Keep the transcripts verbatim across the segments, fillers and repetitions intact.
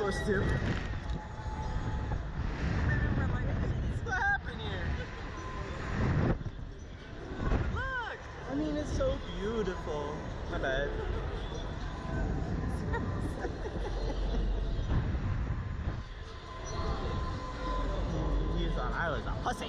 supposed to. What happened here? Look! I mean, it's so beautiful. My bad. He thought I was a pussy.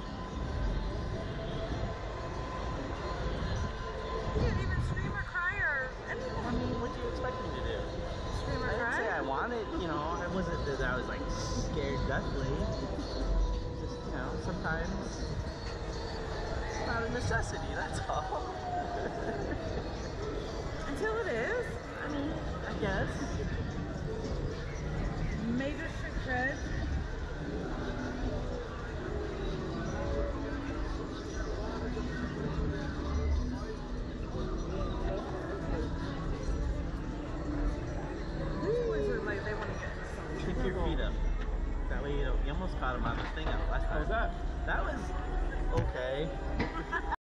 You didn't even scream or cry or anything. I mean, what do you expect me to do? Scream or I didn't cry? say I wanted, you know, I wasn't that I was like scared deathly. Just, you know, sometimes it's not a necessity, that's all. Until it is. I mean, I guess. Major street cred. These boys are like, they want to get in some Kick your trouble. feet up. That way you don't, you almost caught him on the thing out last time. How's that? That was okay.